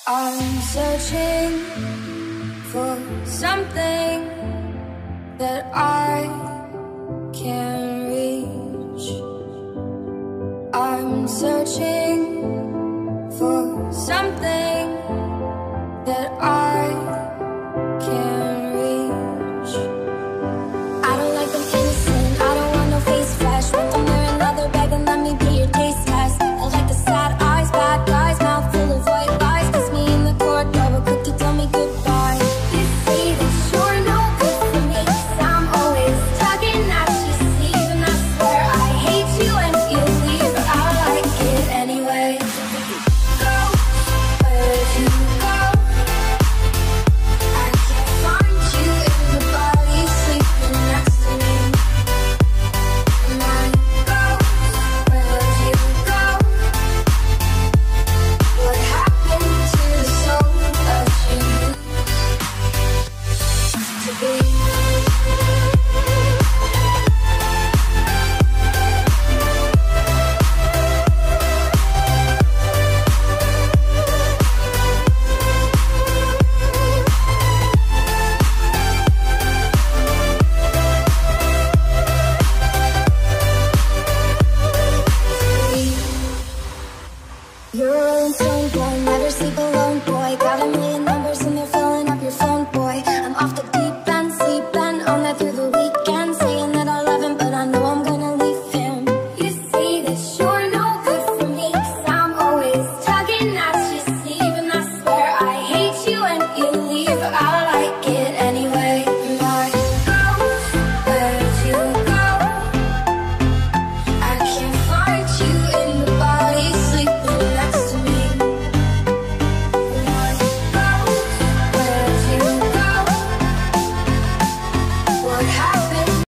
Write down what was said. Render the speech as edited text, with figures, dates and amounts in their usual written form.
I'm searching for something that I can't reach. I'm searching for something that I can't reach. I don't like them innocent, I don't want no face flash. Want them wearing leather bag and let me be your taste test. I like the sad eyes, bad guys, mouth full of white lies. Kiss me in the corridor, but quick to tell me goodbye. You say that you're no good for me, 'cause I'm always tugging at your sleeve. And I swear I hate you when you leave, but I like it anyway. Go, where'd you go? I can't find you in the body sleeping next to me. My ghost, where'd you go? What happened to the soul that you used to be? You're